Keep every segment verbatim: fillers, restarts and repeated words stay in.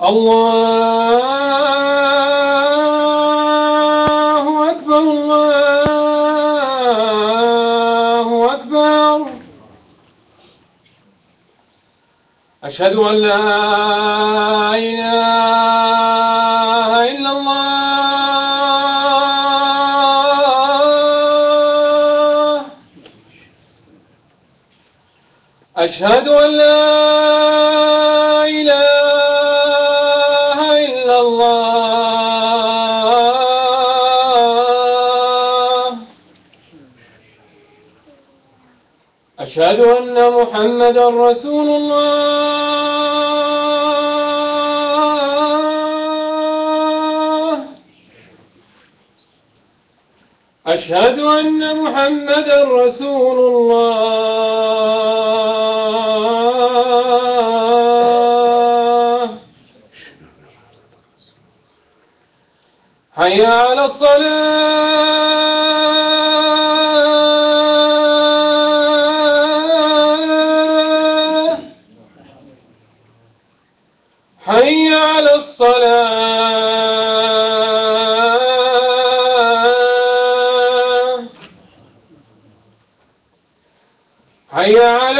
الله أكبر الله أكبر. أشهد أن لا إله إلا الله. أشهد أن لا إله إلا الله. أشهد أن محمدا رسول الله. أشهد أن محمدا رسول الله. حي على الصلاة. حي على الصلاة. حي على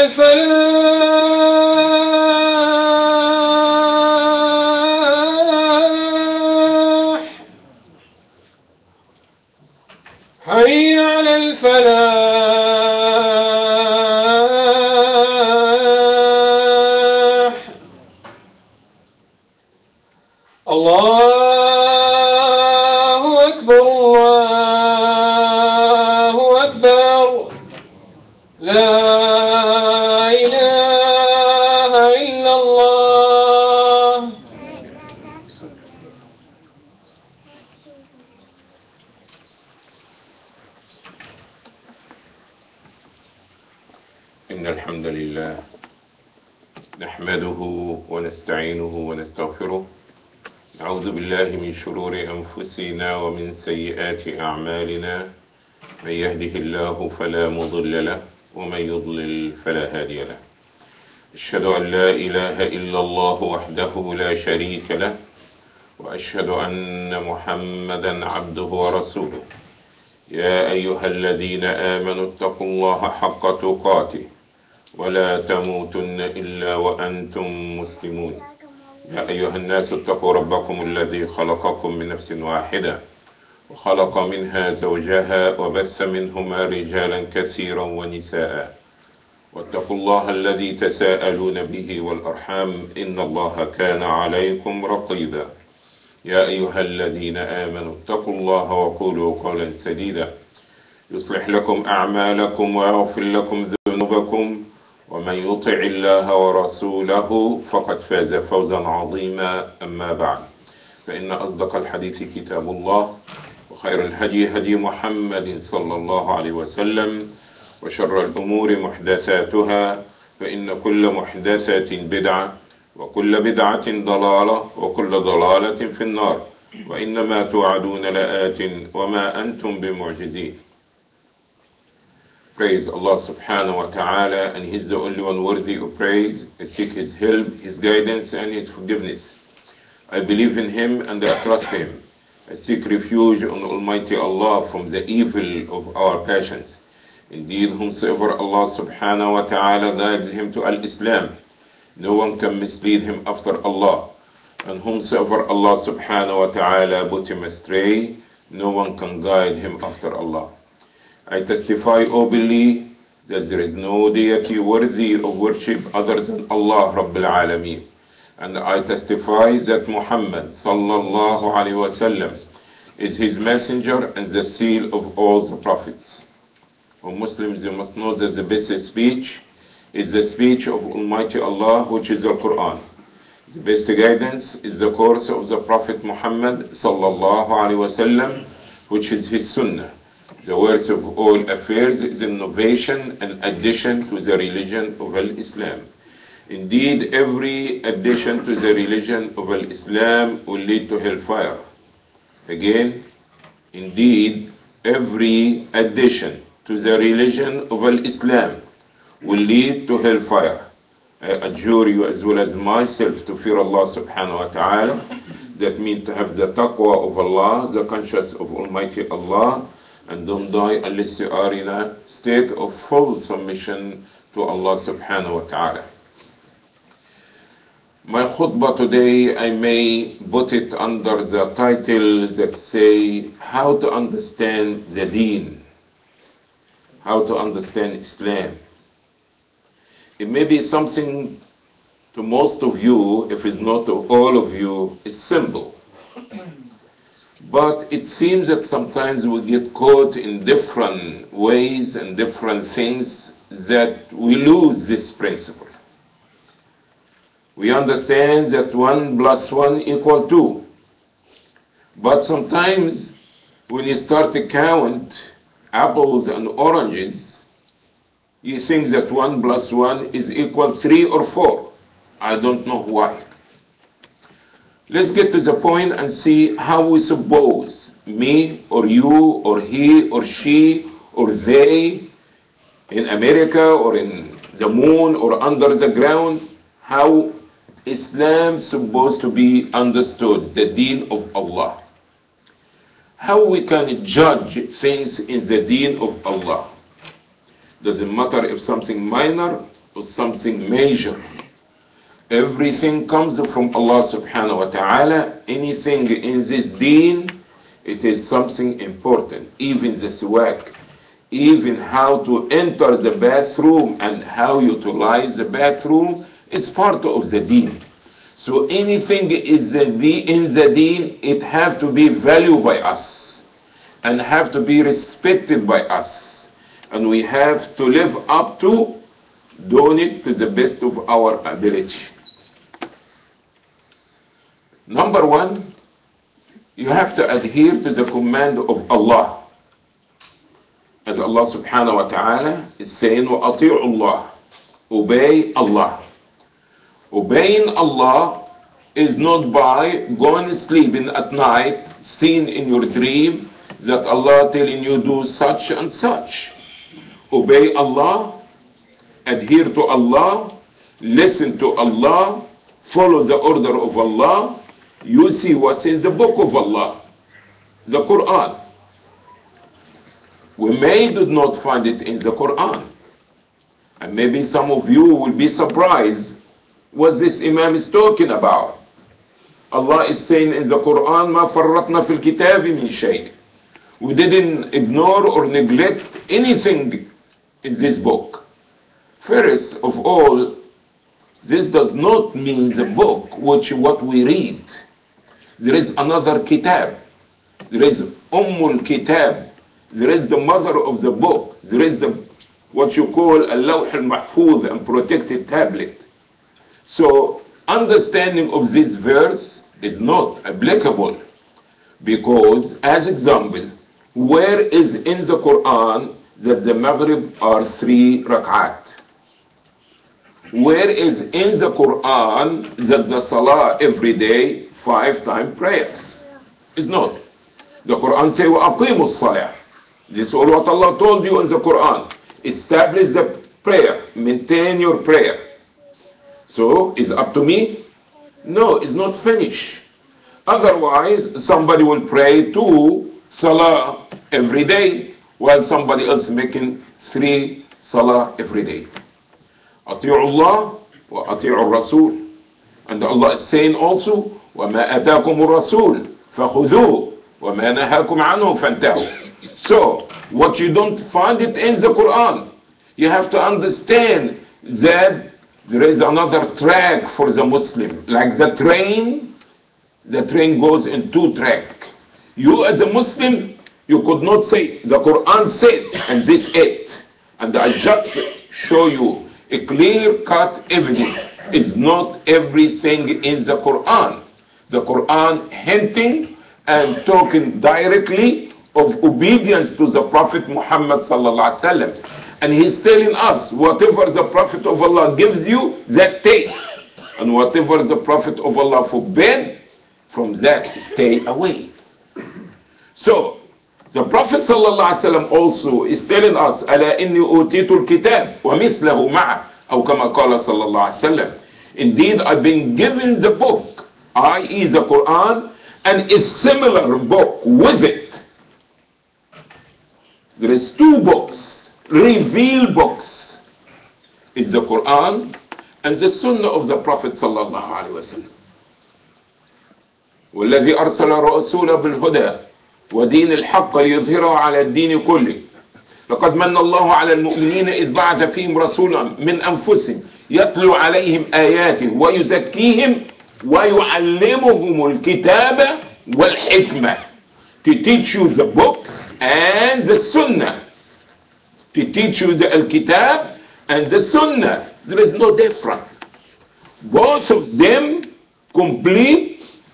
الفلاح. حي على الفلاح. الله أكبر الله أكبر. لا إله إلا الله. إن الحمد لله نحمده ونستعينه ونستغفره. نعوذ بالله من شرور أنفسنا ومن سيئات أعمالنا. من يهده الله فلا مضل له ومن يضلل فلا هادي له. أشهد أن لا إله إلا الله وحده لا شريك له، وأشهد أن محمدا عبده ورسوله. يا أيها الذين آمنوا اتقوا الله حق تقاته ولا تموتن إلا وأنتم مسلمون. يا أيها الناس اتقوا ربكم الذي خلقكم من نفس واحدة وخلق منها زوجها وبث منهما رجالا كثيرا ونساء. واتقوا الله الذي تساءلون به والأرحام إن الله كان عليكم رقيبا. يا أيها الذين آمنوا اتقوا الله وقولوا قولا سديدا يصلح لكم أعمالكم ويغفر لكم ذنوبكم، ومن يطع الله ورسوله فقد فاز فوزا عظيما. أما بعد، فإن أصدق الحديث كتاب الله، وخير الهدي هدي محمد صلى الله عليه وسلم، وشر الأمور محدثاتها، فإن كل محدثة بدعة، وكل بدعة ضلالة، وكل ضلالة في النار. وإنما توعدون لآت وما أنتم بمعجزين. Praise Allah subhanahu wa ta'ala, and He's the only one worthy of praise. I seek His help, His guidance, and His forgiveness. I believe in Him and I trust Him. I seek refuge on Almighty Allah from the evil of our passions. Indeed, whomsoever Allah subhanahu wa ta'ala guides him to Al-Islam, no one can mislead him after Allah. And whomsoever Allah subhanahu wa ta'ala put him astray, no one can guide him after Allah. I testify openly that there is no deity worthy of worship other than Allah Rabbil Alameen. And I testify that Muhammad sallallahu alayhi wa sallam is his messenger and the seal of all the prophets. O Muslims, you must know that the best speech is the speech of Almighty Allah, which is the Quran. The best guidance is the course of the Prophet Muhammad sallallahu alayhi wa sallam, which is his sunnah. The worst of all affairs is innovation and addition to the religion of Al-Islam. Indeed, every addition to the religion of Al-Islam will lead to hellfire. Again, indeed, every addition to the religion of Al-Islam will lead to hellfire. I adjure you as well as myself to fear Allah subhanahu wa ta'ala. That means to have the taqwa of Allah, the conscience of Almighty Allah, and don't die unless you are in a state of full submission to Allah subhanahu wa ta'ala. My khutbah today, I may put it under the title that say, how to understand the deen, how to understand Islam. It may be something to most of you, if it's not to all of you, is simple. But it seems that sometimes we get caught in different ways and different things that we lose this principle. We understand that one plus one equal two. But sometimes when you start to count apples and oranges, you think that one plus one is equal three or four. I don't know why. Let's get to the point and see how we suppose, me or you or he or she or they, in America or in the moon or under the ground, how Islam is supposed to be understood, the deen of Allah. How we can judge things in the deen of Allah. Doesn't matter if something minor or something major. Everything comes from Allah subhanahu wa ta'ala. Anything in this deen, it is something important. Even the siwak, even how to enter the bathroom and how utilize the bathroom is part of the deen. So anything is the deen, in the deen, it have to be valued by us and have to be respected by us. And we have to live up to doing it to the best of our ability. Number one, you have to adhere to the command of Allah. As Allah subhanahu wa ta'ala is saying, وَأَطِيعُوا اللَّهِ, obey Allah. Obeying Allah is not by going sleeping at night, seeing in your dream that Allah telling you do such and such. Obey Allah, adhere to Allah, listen to Allah, follow the order of Allah. You see what's in the book of Allah, the Quran. We may do not find it in the Quran. And maybe some of you will be surprised what this Imam is talking about. Allah is saying in the Quran, مَا فَرَّطْنَا فِي الْكِتَابِ مِنْ شَيْءٍ. We didn't ignore or neglect anything in this book. First of all, this does not mean the book which what we read. There is another kitab. There is Ummul Kitab. There is the mother of the book. There is the what you call a Lawh al-Mahfuz, and protected tablet. So understanding of this verse is not applicable, because as example, where is in the Quran that the Maghrib are three rak'at? Where is in the Quran that the Salah every day five time prayers? It's not. The Quran says, وَأَقِيمُوا الصَّلَاةِ. This is all what Allah told you in the Quran. Establish the prayer. Maintain your prayer. So, is it up to me? No, it's not finished. Otherwise, somebody will pray two Salah every day, while somebody else making three Salah every day. أطيعوا الله وأطيعوا الرسول. And Allah is saying also, وَمَا أَتَاكُمُ الرَّسُولُ فَخُذُوهُ وَمَا نَهَاكُمْ عَنْهُ فَانْتَهُوا. So, what you don't find it in the Quran, you have to understand that there is another track for the Muslim. Like the train, the train goes in two tracks. You as a Muslim, you could not say, the Quran said, and this it. And I just show you a clear-cut evidence. Is not everything in the Quran. The Quran hinting and talking directly of obedience to the Prophet Muhammad sallallahu alaihi wasallam. And he's telling us, whatever the Prophet of Allah gives you, that take. And whatever the Prophet of Allah forbid, from that stay away. So, the Prophet sallallahu alaihi wasallam also is telling us, أَلَا إِنِّي أُوتِيتُ الْكِتَابِ وَمِثْلَهُ مَعَهُ. أو كما قال صلى الله عليه وسلم. Indeed, I've been given the book, that is the Quran, and a similar book with it. There is two books, revealed books, is the Quran and the Sunnah of the Prophet sallallahu alaihi wasallam. والذي أرسل رسوله بالهدى ودين الحق ليظهره على الدين كله لقد من الله على المؤمنين إذ بعث فيهم رسولا من أنفسهم يتلو عليهم آياته ويزكيهم ويعلمهم الكتاب والحكمة. To teach you the book and the Sunnah. To teach you the Al-Kitab and the Sunnah. There is no difference. Both of them complete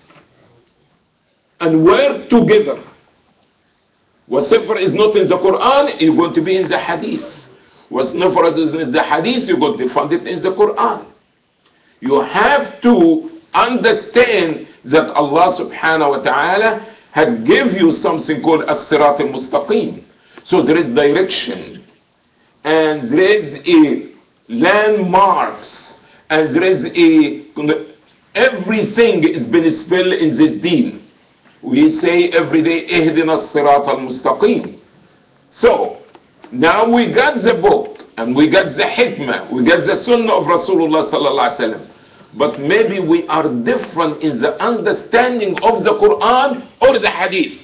and work together. Whatever is not in the Quran, you're going to be in the Hadith. Whatever is in the Hadith, you're going to find it in the Quran. You have to understand that Allah subhanahu wa ta'ala had give you something called as-sirat al-mustaqim. So there is direction, and there is a landmarks, and there is a, everything is been spelled in this deen. We say every day, ihdina as-sirat al-mustaqim. So, now we got the book, and we got the hikmah, we got the sunnah of Rasulullah sallallahu alaihi wasallam. But maybe we are different in the understanding of the Quran or the Hadith.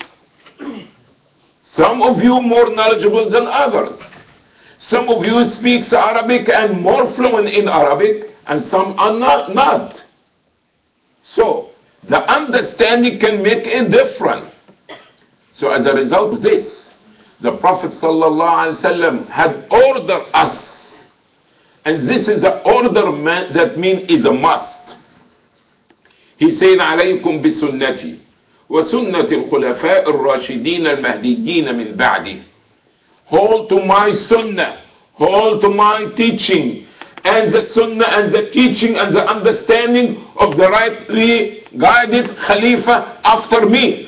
Some of you more knowledgeable than others. Some of you speak Arabic and more fluent in Arabic, and some are not. not. So, the understanding can make it different. So as a result of this, the Prophet ﷺ had ordered us, and this is an order man, that means is a must. He said, عليكم بسنتي وسنة الخلفاء الراشدين المهديين من بعدي. Hold to my sunnah, hold to my teaching, and the sunnah and the teaching and the understanding of the rightly guided Khalifa after me.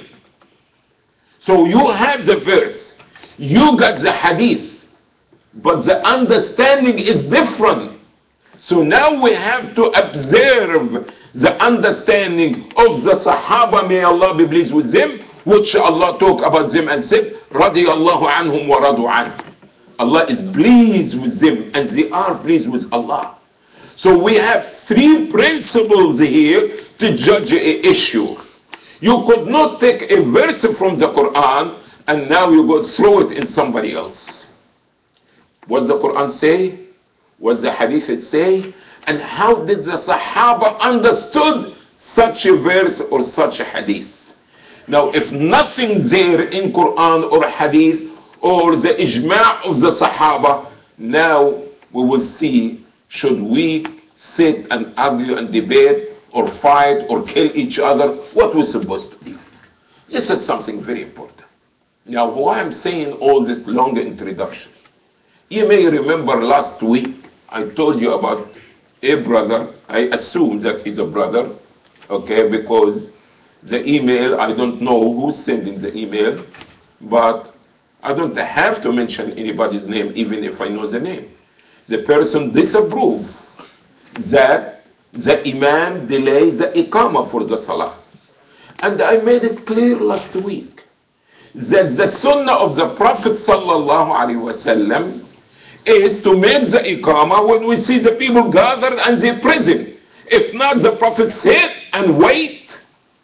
So you have the verse, you got the hadith, but the understanding is different. So now we have to observe the understanding of the Sahaba, may Allah be pleased with them, which Allah talk about them and said, radiyallahu anhum wa radu anhu. Allah is pleased with them and they are pleased with Allah. So we have three principles here to judge an issue. You could not take a verse from the Quran and now you go throw it in somebody else. What does the Quran say? What does the Hadith say? And how did the Sahaba understood such a verse or such a Hadith? Now if nothing there in Quran or Hadith or the ijma' of the Sahaba, now we will see, should we sit and argue and debate or fight or kill each other? What we're supposed to do? This is something very important. Now why I'm saying all this long introduction? You may remember last week I told you about a brother. I assume that he's a brother, okay, because the email, I don't know who's sending the email, but I don't have to mention anybody's name even if I know the name. The person disapproves that the Imam delays the Iqamah for the Salah. And I made it clear last week that the Sunnah of the Prophet sallallahu alaihi wasallam is to make the Iqamah when we see the people gathered and they present. If not, the Prophet sit and wait.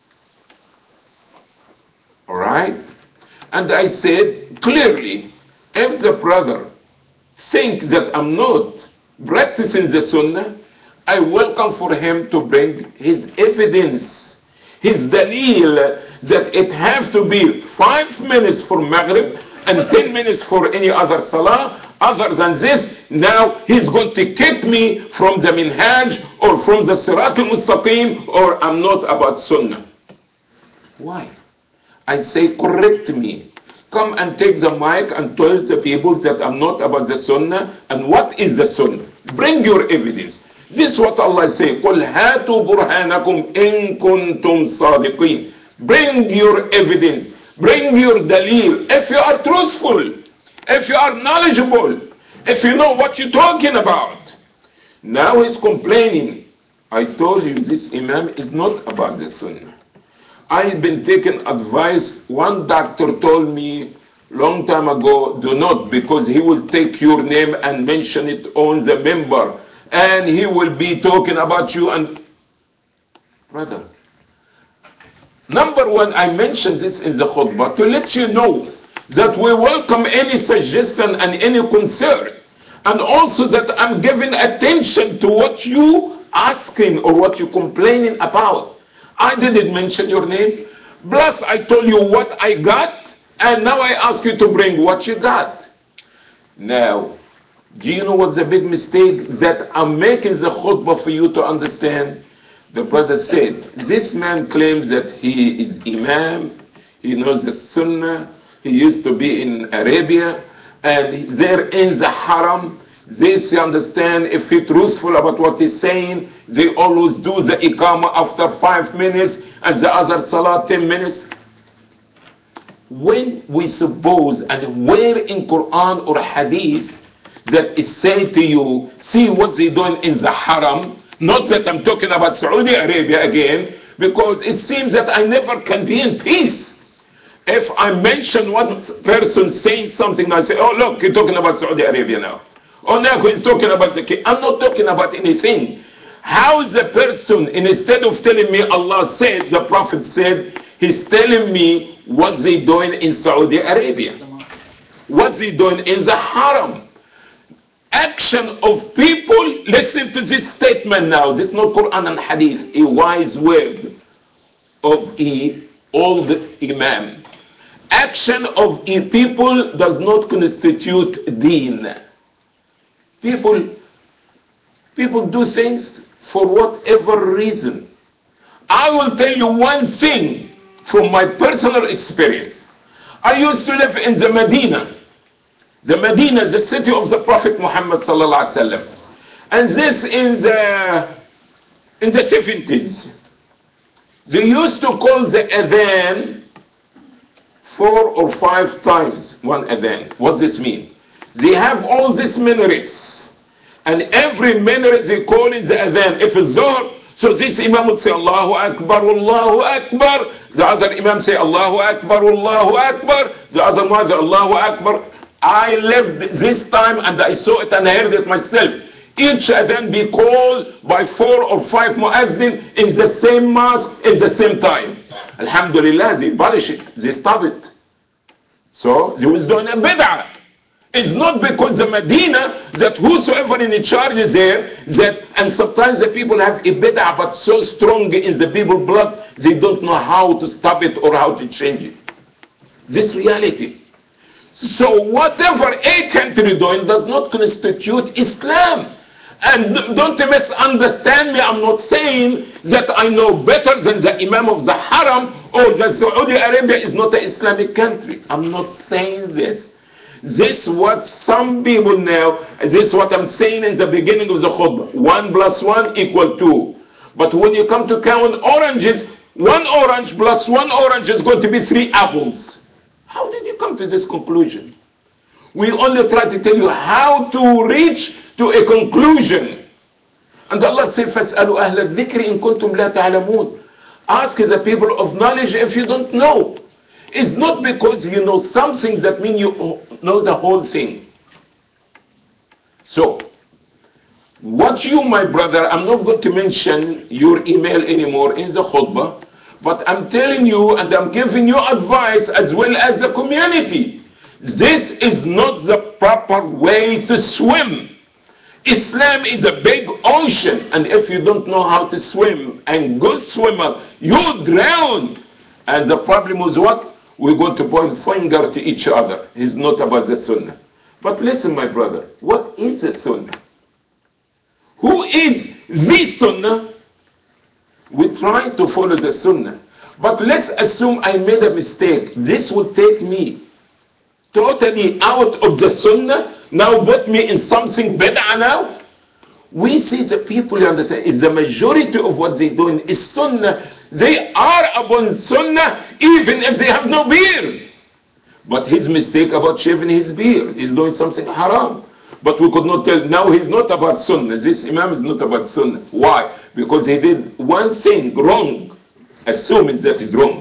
Alright? And I said clearly, if the brother thinks that I'm not practicing the Sunnah, I welcome for him to bring his evidence, his dalil, that it has to be five minutes for Maghrib and ten minutes for any other Salah. Other than this, now he's going to kick me from the Minhaj or from the Sirat al-Mustaqim, or I'm not about Sunnah. Why? I say, correct me. Come and take the mic and tell the people that I'm not about the Sunnah. And what is the Sunnah? Bring your evidence. This is what Allah say. قُلْ هَاتُوا بُرْهَانَكُمْ إِن كُنْتُمْ صَادِقِينَ. Bring your evidence. Bring your dalil. If you are truthful, if you are knowledgeable, if you know what you're talking about. Now he's complaining. I told you this imam is not about the sunnah. I've been taking advice. One doctor told me long time ago, do not, because he will take your name and mention it on the member, and he will be talking about you. And brother, number one, I mentioned this in the khutbah to let you know that we welcome any suggestion and any concern, and also that I'm giving attention to what you asking or what you complaining about. I didn't mention your name. Plus, I told you what I got, and now I ask you to bring what you got. Now, do you know what's the big mistake that I'm making the khutbah for you to understand? The brother said, this man claims that he is imam, he knows the sunnah, he used to be in Arabia, and there in the haram, they understand if he's truthful about what he's saying, they always do the iqamah after five minutes and the other salah ten minutes. When we suppose, and where in Quran or Hadith that is saying to you, see what they doing in the haram, not that I'm talking about Saudi Arabia again, because it seems that I never can be in peace. If I mention one person saying something, I say, oh look, you're talking about Saudi Arabia now. Oh now he's talking about the king. I'm not talking about anything. How is the person, instead of telling me Allah said, the Prophet said, he's telling me what they doing in Saudi Arabia, what they doing in the haram. Action of people, listen to this statement now, this is not Quran and Hadith, a wise word of a old imam. Action of a people does not constitute deen. People, people do things for whatever reason. I will tell you one thing from my personal experience. I used to live in the Medina. The Medina is the city of the Prophet Muhammad sallallahu alaihi wasallam. And this in the, in the seventies. They used to call the adhan four or five times, one adhan. What does this mean? They have all these minarets, and every minaret they call it the adhan. If it's Dhuhr, so this imam would say Allahu Akbar, Allahu Akbar. The other imam say Allahu Akbar, Allahu Akbar. The other mother Allahu Akbar. I lived this time and I saw it and I heard it myself. Each adhan be called by four or five muazzin in the same mosque in the same time. Alhamdulillah, they abolish it, they stop it. So they was doing a bid'ah. It's not because the Medina that whosoever in the charge is there, that, and sometimes the people have a bid'ah but so strong in the people blood, they don't know how to stop it or how to change it. This reality. So whatever a country doing does not constitute Islam. And don't misunderstand me, I'm not saying that I know better than the Imam of the Haram or that Saudi Arabia is not an Islamic country. I'm not saying this. This is what some people know, this is what I'm saying in the beginning of the khutbah. One plus one equal two. But when you come to count oranges, one orange plus one orange is going to be three apples. How did you come to this conclusion? We only try to tell you how to reach to a conclusion. And Allah says, فَاسْأَلُوا أَهْلَ الذِّكْرِ إِن كُنْتُمْ لَا تَعْلَمُونَ. Ask the people of knowledge if you don't know. It's not because you know something that means you know the whole thing. So, what you, my brother, I'm not going to mention your email anymore in the khutbah, but I'm telling you and I'm giving you advice as well as the community. This is not the proper way to swim. Islam is a big ocean, and if you don't know how to swim, and good swimmer, you drown. And the problem is what? We're going to point finger to each other. It's not about the sunnah. But listen, my brother, what is the sunnah? Who is the sunnah? We try to follow the sunnah. But let's assume I made a mistake. This will take me totally out of the sunnah. Now put me in something bid'ah now. We see the people, you understand, is the majority of what they do is sunnah. They are upon sunnah even if they have no beard. But his mistake about shaving his beard, he's doing something haram. But we could not tell, now he's not about sunnah. This imam is not about sunnah. Why? Because he did one thing wrong, assuming that is wrong.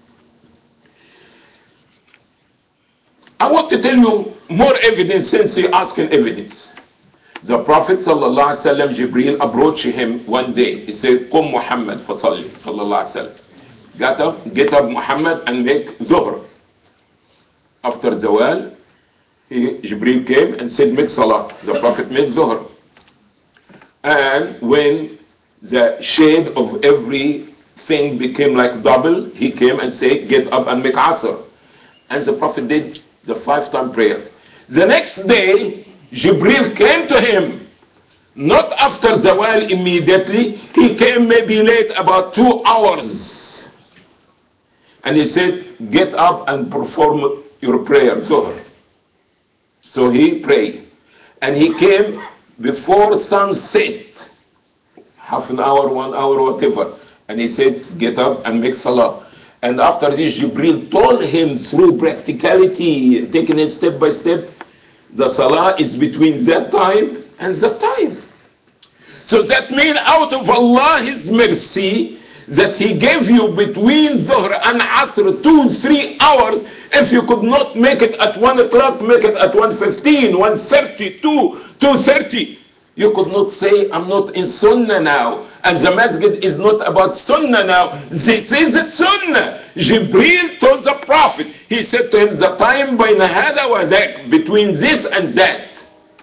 I want to tell you more evidence since you're asking evidence. The Prophet sallallahu alaihi wasallam, Jibreel approached him one day. He said, "Qum Muhammad fasalli," sallallahu alaihi wasallam. Get up, get up Muhammad and make Zuhr. After Zawal, he, Jibreel came and said, make Salah. The Prophet made Zuhr. And when the shade of everything became like double, he came and said, get up and make Asr. And the Prophet did the five-time prayers. The next day, Jibreel came to him, not after Zawal immediately. He came maybe late, about two hours. And he said, get up and perform your prayer, Zuhr. So he prayed. And he came before sunset, half an hour, one hour, whatever. And he said, get up and make Salah. And after this, Jibreel told him through practicality, taking it step by step, the Salah is between that time and that time. So that means out of Allah's mercy, that he gave you between Zuhr and Asr two, three hours. If you could not make it at one o'clock, make it at one fifteen, one thirty, two, two thirty. You could not say, I'm not in Sunnah now. And the masjid is not about Sunnah now. This is a Sunnah. Jibreel told the Prophet. He said to him, the time bayna hada wa dhak, between this and that.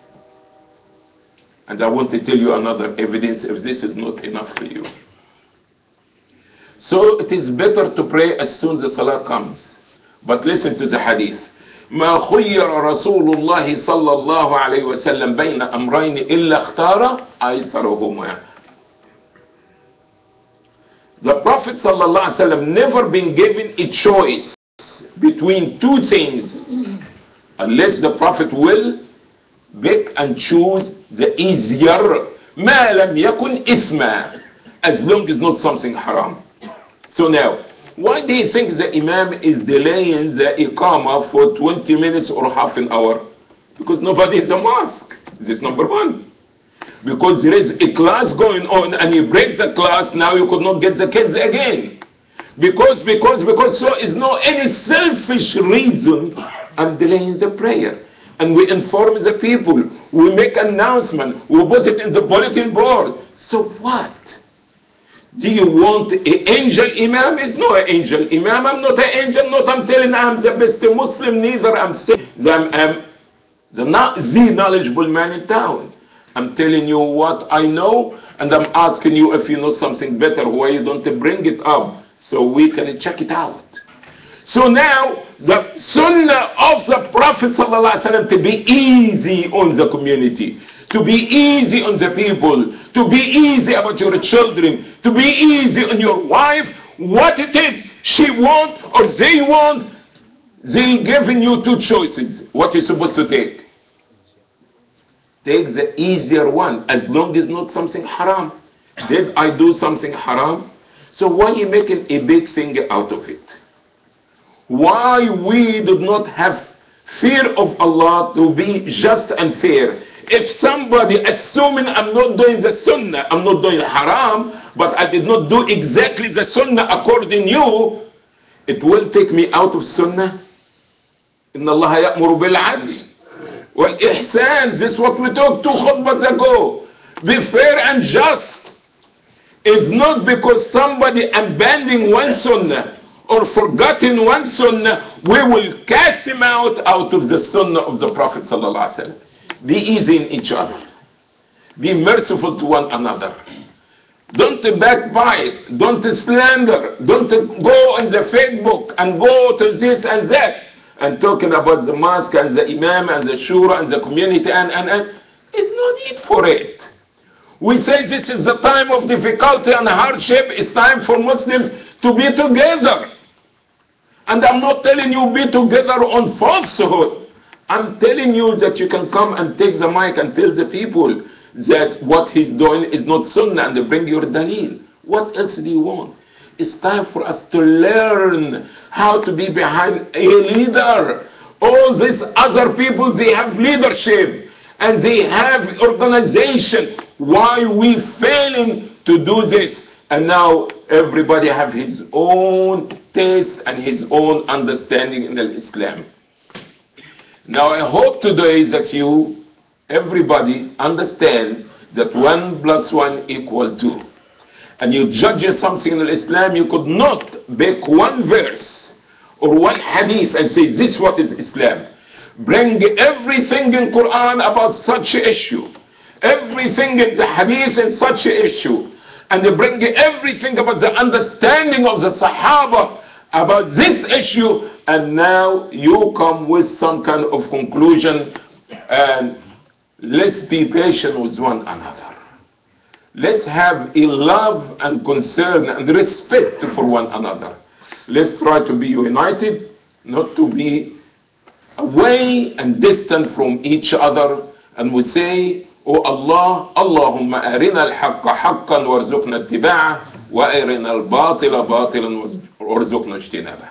And I want to tell you another evidence if this is not enough for you. So it is better to pray as soon as the Salah comes. But listen to the hadith. ما خير رسول الله صلى الله عليه وسلم بين أمرين إلا اختار أيسرهما. The Prophet صلى الله عليه وسلم never been given a choice between two things unless the Prophet will pick and choose the easier. ما لم يكن إثما, as long as not something haram. So now, why do you think the Imam is delaying the Iqamah for twenty minutes or half an hour? Because nobody is a mosque. This is number one. Because there is a class going on and you break the class, now you could not get the kids again. Because, because, because, so is no any selfish reason I'm delaying the prayer. And we inform the people, we make announcement, we put it in the bulletin board. So what? Do you want an angel imam? It's not an angel imam. I'm not an angel. Not I'm telling I'm the best Muslim. Neither I'm saying I'm, I'm the, not the knowledgeable man in town. I'm telling you what I know, and I'm asking you if you know something better, why you don't bring it up so we can check it out. So now the sunnah of the Prophet ﷺ to be easy on the community, to be easy on the people, to be easy about your children, to be easy on your wife, what it is she want or they want, they giving you two choices. What you're supposed to take? Take the easier one, as long as not something haram. Did I do something haram? So why are you making a big thing out of it? Why we do not have fear of Allah to be just and fair? If somebody assuming I'm not doing the sunnah, I'm not doing haram, but I did not do exactly the sunnah according to you, it will take me out of sunnah. Inna Allah ya'muru bil 'adl wal ihsan. This is what we talked two khutbahs ago. Be fair and just. It's not because somebody abandoning one sunnah or forgotten one sunnah, we will cast him out out of the sunnah of the Prophet sallallahu alaihi wasallam. Be easy in each other. Be merciful to one another. Don't backbite. Don't slander. Don't go on the Facebook and go to this and that and talking about the mosque and the imam and the shura and the community and, and, and. There's no need for it. We say this is the time of difficulty and hardship. It's time for Muslims to be together. And I'm not telling you be together on falsehood. I'm telling you that you can come and take the mic and tell the people that what he's doing is not sunnah and they bring your dalil. What else do you want? It's time for us to learn how to be behind a leader. All these other people, they have leadership. and they have organization. Why we failing to do this? And now everybody have his own taste and his own understanding in Islam. Now I hope today that you, everybody, understand that one plus one equal two. And you judge something in Islam, you could not pick one verse or one hadith and say this what is Islam. Bring everything in Quran about such an issue, everything in the hadith in such an issue, and they bring everything about the understanding of the Sahaba about this issue, and now you come with some kind of conclusion. And let's be patient with one another. Let's have a love and concern and respect for one another. Let's try to be united, not to be away and distant from each other. And we say, Oh Allah, Allahumma arina al-haqqa haqqan warzuqna ittiba'ah wa arina al-batila batilan warzuqna ijtinabah.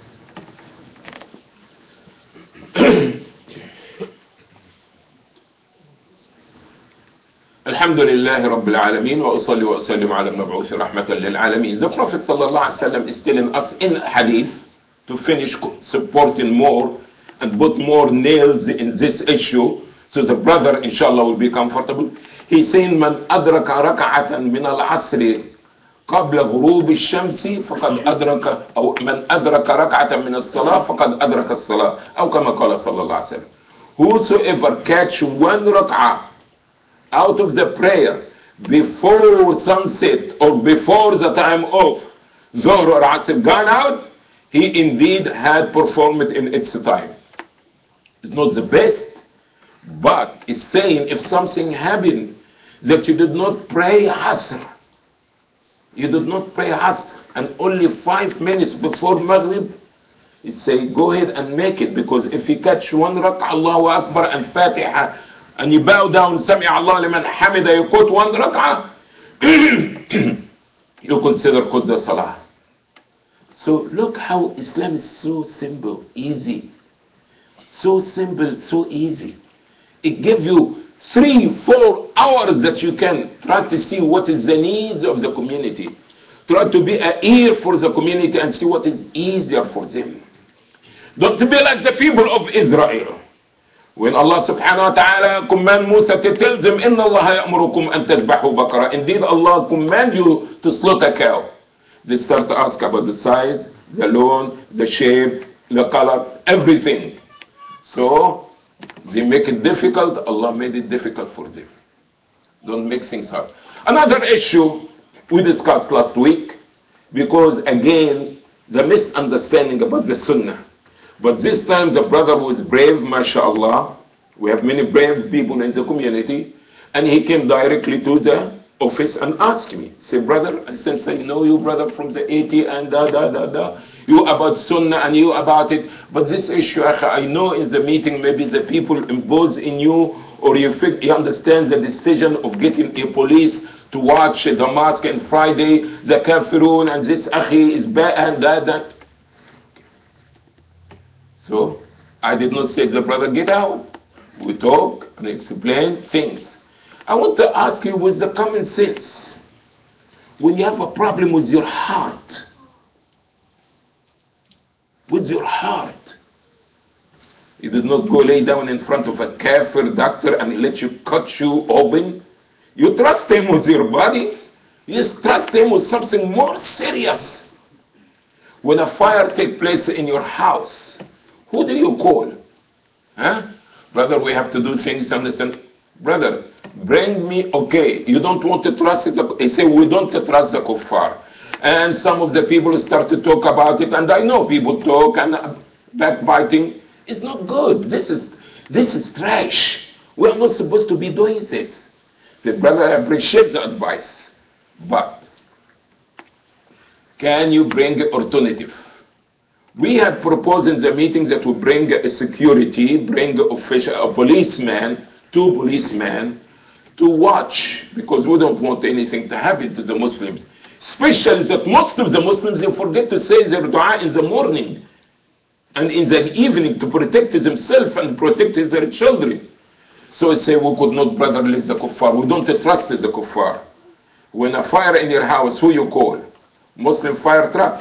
Alhamdulillah Rabbil Alameen wa usalli wa usallim ala mab'uth rahmatan lil alameen. The Prophet sallallahu alaihi wasallam is telling us in hadith, to finish supporting more and put more nails in this issue, so the brother inshallah will be comfortable. He's saying, Man adraka raka'atan min al-asri qabla ghurub al-shamsi faqad adraka, or man adraka raka'atan min al-salah faqad adraka al-salah, aw kama qala sallallahu alaihi wasallam. Whosoever catch one rak'ah out of the prayer before sunset or before the time of Zuhr or Asr gone out, he indeed had performed in its time. It's not the best, but it's saying if something happened that you did not pray Asr, you did not pray Asr, and only five minutes before Maghrib, he say go ahead and make it, because if you catch one rak'ah, Allahu Akbar and Fatiha, and you bow down, Sami Allah liman hamida, you quote one rak'ah, you consider qud the salah. So look how Islam is so simple, easy. So simple, so easy. It gives you three, four hours that you can try to see what is the needs of the community. Try to be an ear for the community and see what is easier for them. Don't be like the people of Israel. When Allah subhanahu wa ta'ala command Musa to tell them, Inna Allah ya'murukum an tazbahu baqara. Indeed, Allah command you to slaughter a cow. They start to ask about the size, the loan, the shape, the color, everything. So, they make it difficult. Allah made it difficult for them. Don't make things hard. Another issue we discussed last week, because again, the misunderstanding about the Sunnah. But this time the brother was brave, mashallah. We have many brave people in the community. And he came directly to the office and asked me, say, brother, since I know you, brother, from the eighty and da, da, da, da, you about Sunnah and you about it. But this issue, I know in the meeting, maybe the people impose in you, or you, you understand the decision of getting a police to watch the mosque on Friday, the kafirun, and this akhi is bad and that, that. So, I did not say to the brother, get out. We talk and explain things. I want to ask you with the common sense, when you have a problem with your heart, with your heart, you did not go lay down in front of a kafir doctor and he let you cut you open. You trust him with your body. You trust him with something more serious. When a fire takes place in your house, who do you call? Huh? Brother, we have to do things, understand? Brother, bring me, okay, you don't want to trust it. They say, we don't trust the kuffar. And some of the people start to talk about it, and I know people talk, and backbiting is not good. This is, this is trash. We are not supposed to be doing this. Say, brother, I appreciate the advice, but can you bring an alternative? We had proposed in the meeting that we bring a security, bring a, official, a policeman, two policemen, to watch, because we don't want anything to happen to the Muslims. Especially that most of the Muslims, they forget to say their dua in the morning and in the evening to protect themselves and protect their children. So he say we could not brotherly the kuffar. We don't trust the kuffar. When a fire in your house, who you call? Muslim fire truck.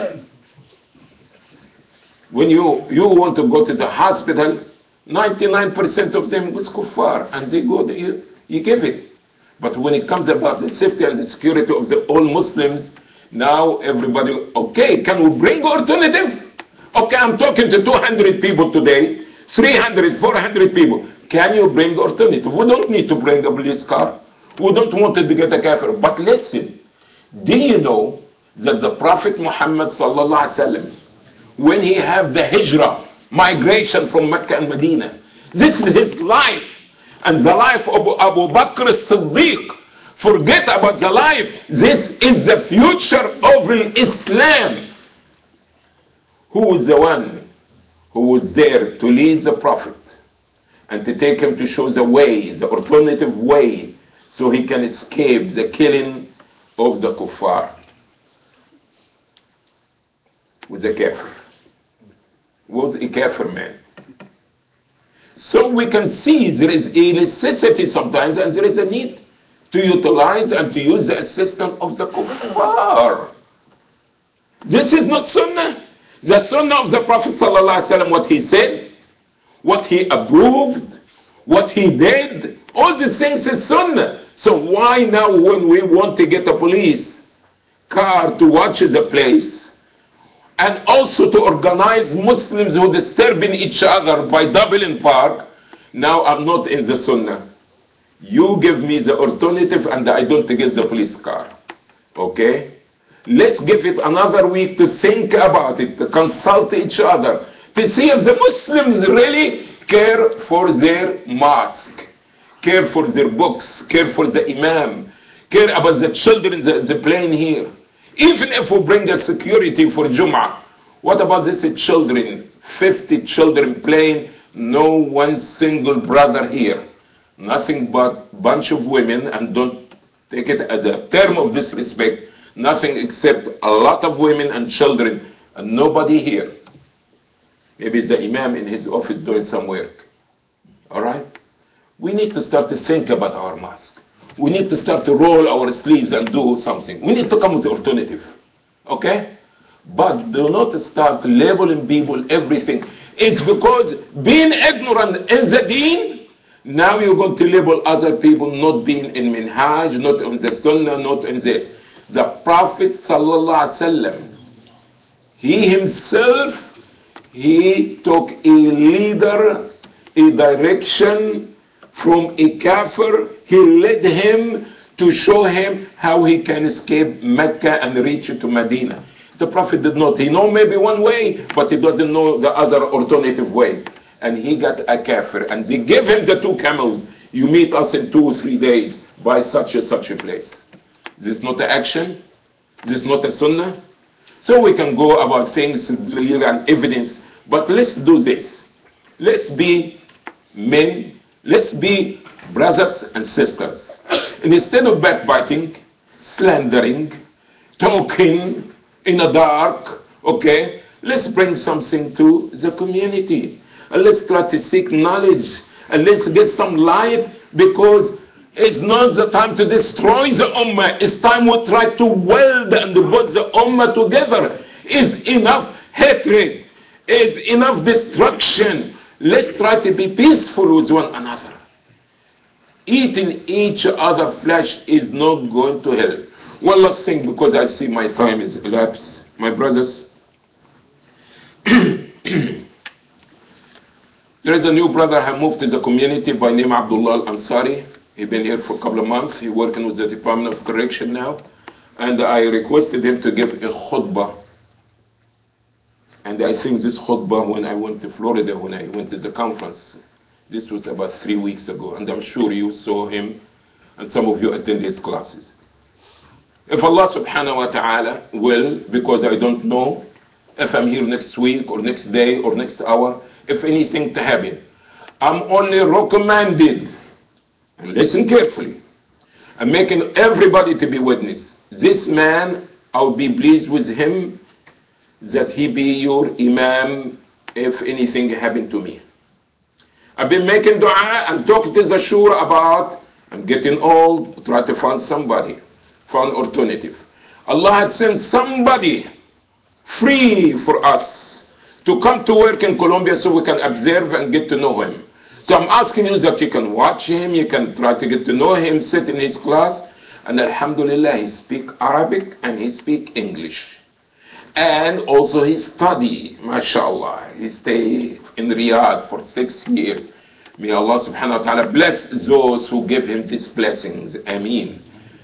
When you, you want to go to the hospital, ninety-nine percent of them is kuffar, and they go, you, you give it. But when it comes about the safety and the security of the all Muslims, now everybody, okay, can we bring alternative? Okay, I'm talking to two hundred people today, three hundred, four hundred people. Can you bring alternative? We don't need to bring a police car. We don't want to get a kafir. But listen, do you know that the Prophet Muhammad sallallahu alaihi wasallam, when he has the hijrah, migration from Mecca and Medina, this is his life, and the life of Abu Bakr as-Siddiq. Forget about the life. This is the future of Islam. Who is the one who was there to lead the Prophet and to take him to show the way, the alternative way, so he can escape the killing of the kuffar with the kafir? Was a kafir man. So we can see there is a necessity sometimes, and there is a need to utilize and to use the assistance of the kuffar. This is not sunnah. The sunnah of the Prophet sallallahu alaihi wasallam, what he said, what he approved, what he did, all these things is sunnah. So why now when we want to get a police car to watch the place, and also to organize Muslims who disturbing each other by doubling park, now I'm not in the sunnah. You give me the alternative and I don't get the police car. Okay? Let's give it another week to think about it, to consult each other, to see if the Muslims really care for their mosque, care for their books, care for the imam, care about the children that are playing here. Even if we bring the security for Jum'ah, what about these children, fifty children playing, no one single brother here. Nothing but bunch of women, and don't take it as a term of disrespect, nothing except a lot of women and children, and nobody here. Maybe the imam in his office doing some work. All right? We need to start to think about our mosque. We need to start to roll our sleeves and do something. We need to come with an alternative. Okay? But do not start labeling people everything. It's because being ignorant in the deen, now you're going to label other people not being in minhaj, not in the sunnah, not in this. The Prophet sallallahu alaihi wasallam, he himself, he took a leader, a direction from a kafir. He led him to show him how he can escape Mecca and reach to Medina. The Prophet did not. He know maybe one way, but he doesn't know the other alternative way. And he got a kafir, and they gave him the two camels. You meet us in two or three days by such and such a place. This is not an action. This is not a sunnah. So we can go about things and evidence, but let's do this. Let's be men. Let's be brothers and sisters. And instead of backbiting, slandering, talking in the dark, okay, let's bring something to the community. And let's try to seek knowledge. And let's get some light, because it's not the time to destroy the ummah. It's time we try to weld and put the ummah together. Is enough hatred. Is enough destruction. Let's try to be peaceful with one another. Eating each other flesh is not going to help. One last thing, because I see my time is elapsed. My brothers, there is a new brother who moved to the community by name Abdullah Al-Ansari. He's been here for a couple of months. He's working with the Department of Correction now. And I requested him to give a khutbah. And I think this khutbah, when I went to Florida, when I went to the conference, this was about three weeks ago. And I'm sure you saw him, and some of you attend his classes. If Allah subhanahu wa ta'ala will, because I don't know if I'm here next week or next day or next hour, if anything to happen, I'm only recommended, and listen carefully, I'm making everybody to be witness. This man, I'll be pleased with him that he be your imam if anything happened to me. I've been making dua and talking to the shura about I'm getting old, try to find somebody, find alternative. Allah had sent somebody free for us to come to work in Colombia so we can observe and get to know him. So I'm asking you that you can watch him, you can try to get to know him, sit in his class, and alhamdulillah, he speak Arabic and he speak English. And also he study, mashallah. He stay in Riyadh for six years. May Allah subhanahu wa ta'ala bless those who give him these blessings. Ameen.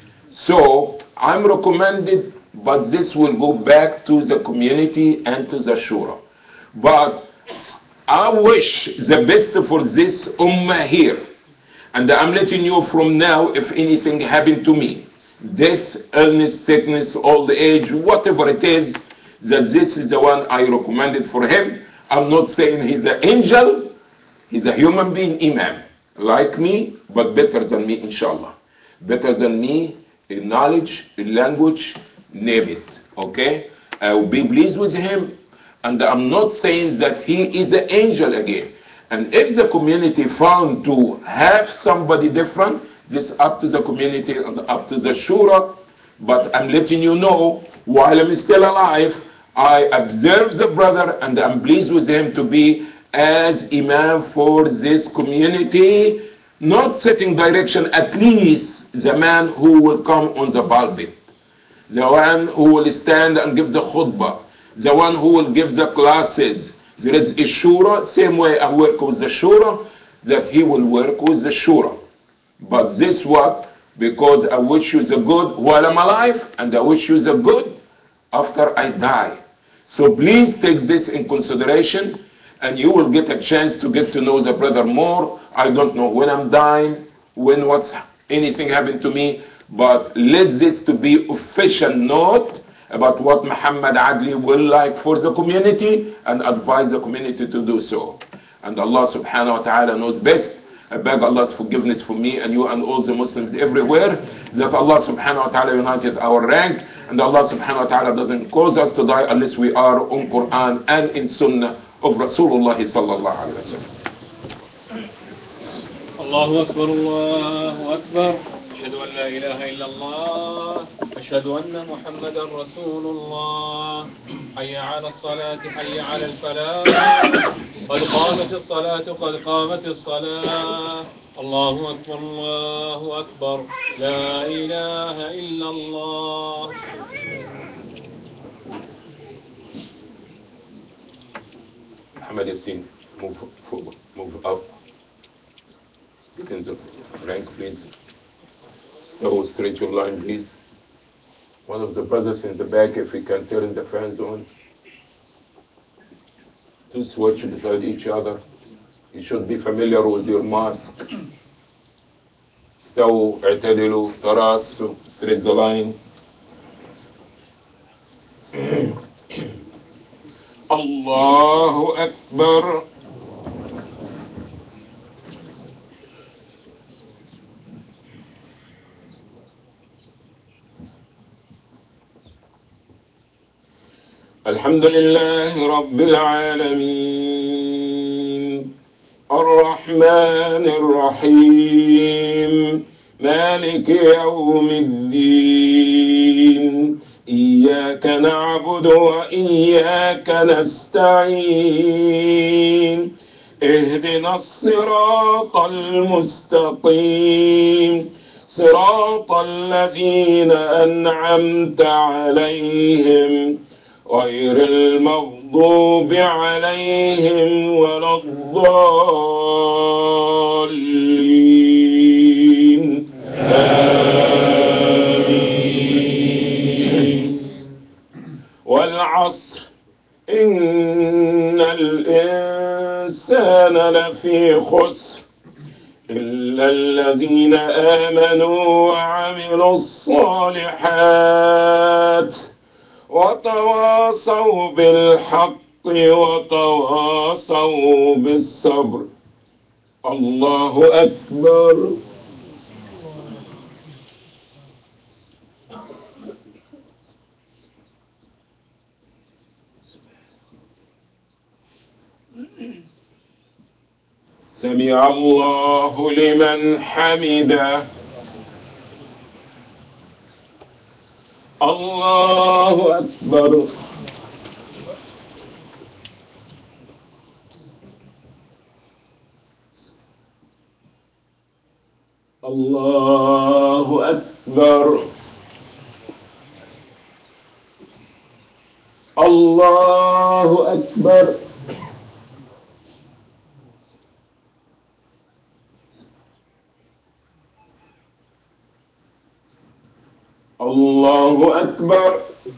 So I'm recommended, but this will go back to the community and to the shura. But I wish the best for this ummah here. And I'm letting you from now, if anything happened to me, death, illness, sickness, old age, whatever it is, that this is the one I recommended for him. I'm not saying he's an angel, he's a human being, imam, like me, but better than me, inshallah. Better than me in knowledge, in language, name it, okay? I will be pleased with him, and I'm not saying that he is an angel again. And if the community found to have somebody different, this up to the community and up to the shura. But I'm letting you know, while I'm still alive, I observe the brother and I'm pleased with him to be as imam for this community, not setting direction, at least the man who will come on the pulpit, the one who will stand and give the khutbah, the one who will give the classes. There is a shura, same way I work with the shura, that he will work with the shura. But this what? Because I wish you the good while I'm alive, and I wish you the good after I die. So please take this in consideration, and you will get a chance to get to know the brother more. I don't know when I'm dying, when what's anything happened to me, but let this to be official note about what Muhammad Adli will like for the community and advise the community to do so. And Allah subhanahu wa ta'ala knows best. I beg Allah's forgiveness for me and you and all the Muslims everywhere, that Allah subhanahu wa ta'ala united our rank, and Allah subhanahu wa ta'ala doesn't cause us to die unless we are on Quran and in Sunnah of Rasulullah sallallahu alayhi wa sallam. الله أكبر الله أكبر أشهد أن لا إله إلا الله أشهد أن محمدا رسول الله حي على الصلاة حي على الفلاح قد قامت الصلاة قد قامت الصلاة الله أكبر الله أكبر لا إله إلا الله. Muhammad Yassin, move forward, move up. Get in the rank, please. So straight your line, please. One of the brothers in the back, if we can turn the fans on. Two switch beside each other. You should be familiar with your mask. استووا اعتدلوا تراصوا straight the line. Allahu Akbar. الحمد لله رب العالمين الرحمن الرحيم مالك يوم الدين إياك نعبد وإياك نستعين اهدنا الصراط المستقيم صراط الذين أنعمت عليهم غير المغضوب عليهم ولا الضالين آمين. والعصر إن الإنسان لفي خسر إلا الذين آمنوا وعملوا الصالحات وتواصوا بالحق وتواصوا بالصبر. الله أكبر. سمع الله لمن حمده. الله أكبر. الله أكبر. الله أكبر. الله أكبر.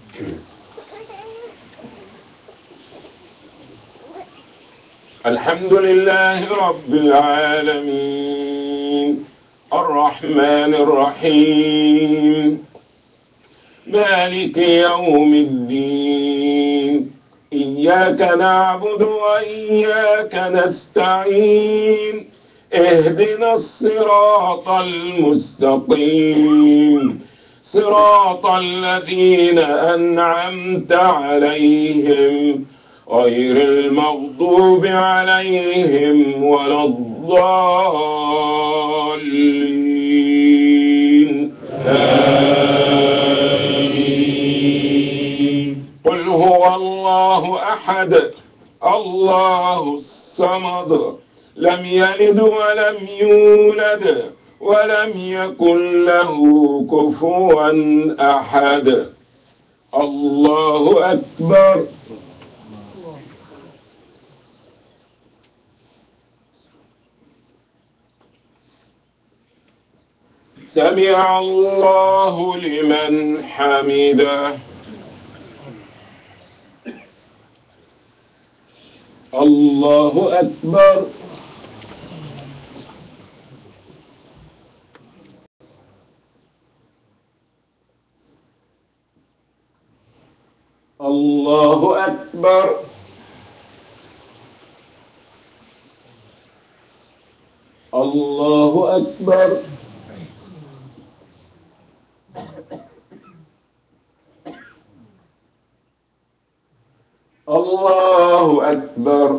الحمد لله رب العالمين الرحمن الرحيم مالك يوم الدين إياك نعبد وإياك نستعين اهدنا الصراط المستقيم صراط الذين أنعمت عليهم غير المغضوب عليهم ولا الضالين آمين. قل هو الله أحد الله الصمد لم يلد ولم يولد ولم يكن له كفوا أحد. الله أكبر. سمع الله لمن حمده. الله أكبر. الله أكبر. الله أكبر. الله أكبر.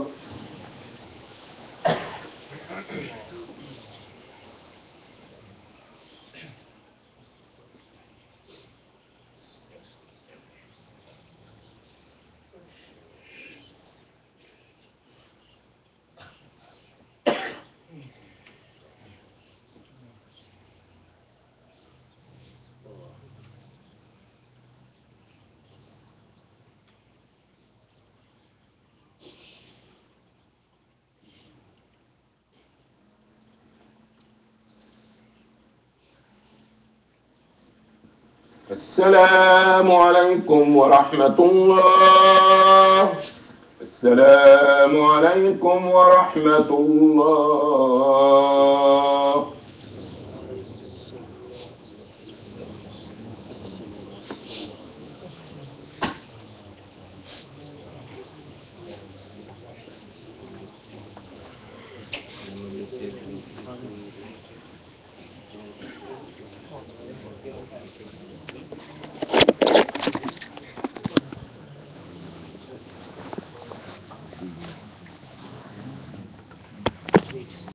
السلام عليكم ورحمة الله. السلام عليكم ورحمة الله.